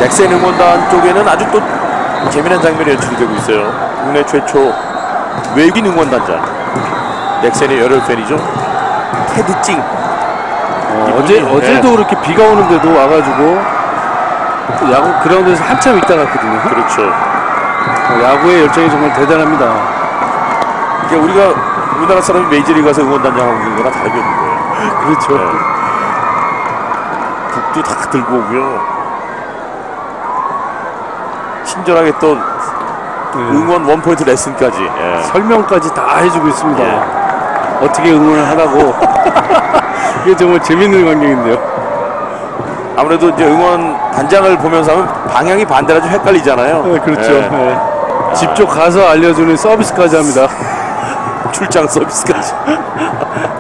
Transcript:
넥센 응원단 쪽에는 아주 또 재미난 장면이 연출이 되고 있어요. 국내 최초 외국인 응원단장, 넥센의 열혈 팬이죠. 테드 찡. 어제도 그렇게 비가 오는데도 와가지고 야구 그라운드에서 한참 있다 갔거든요. 그렇죠. 야구의 열정이 정말 대단합니다. 그러니까 우리가 우리나라 사람이 메이저리그 가서 응원단장하고 있는 거랑 다름이 없는 거예요. 그렇죠. 네. 북도 다 들고 오고요. 친절하게 또 응원 원포인트 레슨까지 설명까지 다 해주고 있습니다. 어떻게 응원을 하라고. 이게 정말 재밌는 광경인데요. 아무래도 이제 응원 단장을 보면서 하면 방향이 반대라 좀 헷갈리잖아요. 네, 그렇죠. 직접 가서 알려주는 서비스까지 합니다. 출장 서비스까지.